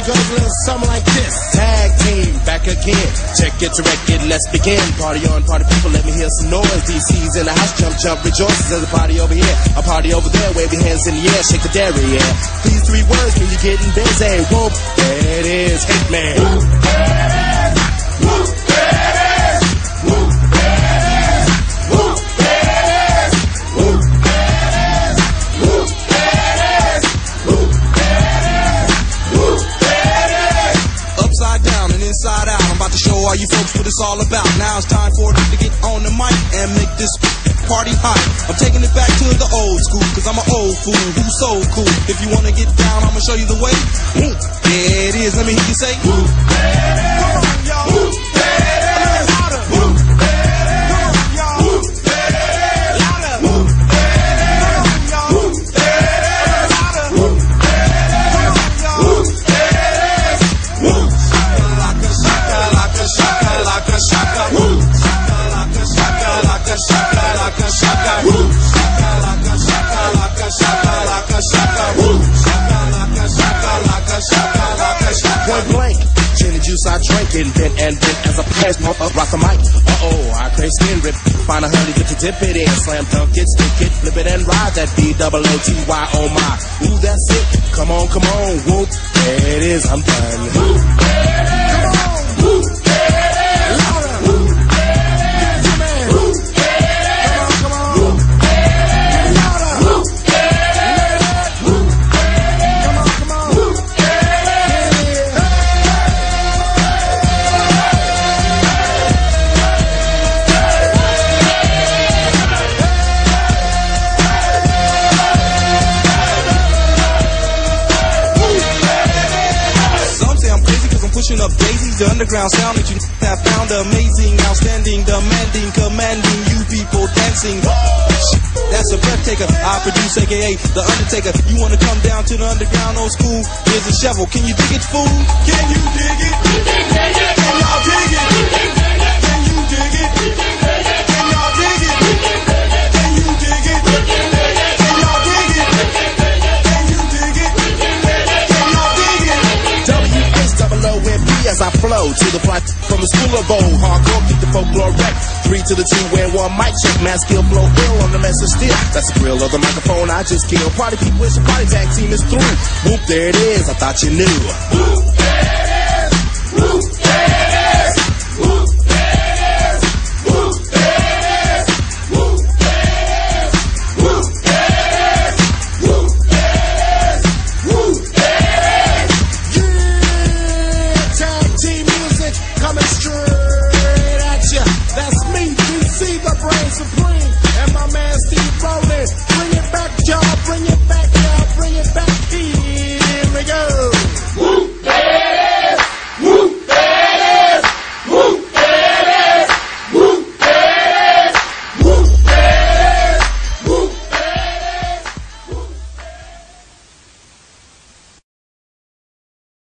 it goes a little something like this. Tag team, back again. Check it to wreck it, let's begin. Party on, party people, let me hear some noise. DC's in the house, jump, jump, rejoices. There's a party over here, a party over there. Wave your hands in the air, shake the dairy, yeah. These 3 words mean you're getting busy. Whoop, there it is, Hitman. Whoop, there it is. Whoop, there it is. Whoop, there it is. Whoop, there it is. Whoop, there it is. Whoop, there it is. Whoop, there it is. Whoop, there it is. Upside down and inside out, I'm about to show all you folks what it's all about. Now it's time for them to get on the mic and make this party hot. I'm taking it back to the old school, cause I'm an old fool who's so cool. If you wanna get down, I'ma show you the way. There it is, let me hear you say whoop, there it is. Come on, y'all. Whoop, there it is. Louder. Whoop, there it is. Come on, y'all. Whoop, there it is. Louder. Whoop, there it is. Come on, y'all. Whoop, there it is. Louder. Whoop, there it is. Come on, y'all. Whoop, there it is. Whoop, shaka, shaka, shaka, shaka, shaka, whoop, shaka, shaka, shaka, shaka, whoop, shaka, shaka, shaka, shaka, whoop, shaka, shaka, shaka. Point blank, gin and juice I drink, invent and bent as a pass, rock the mic. I crave skin rip, find a honey dip to dip it in, slam dunk it, stick it, flip it and ride that B-O-O-T-Y, oh my. Ooh, that's it, come on, whoop, there it is, I'm done. Whoop, there it is, come on, whoop, there it is, louder, whoop, there it is, man, whoop, there it is, come on, whoop, there it is, louder, whoop, there it is, whoop, there it is, come on, whoop, there it is, Some say I'm crazy cause I'm pushing up daisies. The underground sound that you have found amazing, outstanding, demanding, commanding, you people dancing. That's a breath taker. I produce, aka The Undertaker. You wanna come down to the underground old school? Here's a shovel. Can you dig it, fool? Can you dig it? Can y'all dig it? Can you dig it? Can y'all dig it? Can you dig it? Can y'all dig it? Can you dig it? Can y'all dig it? W-H-O-O-M-P as I flow to the plot from the school of old. Hardcore, keep the folklore wreck. 3 to the 2 and 1 mic check. Man skill flow ill on the message still. That's the grill of the microphone I just killed. Party people, it's a party tag team is through. Whoop, there it is, I thought you knew.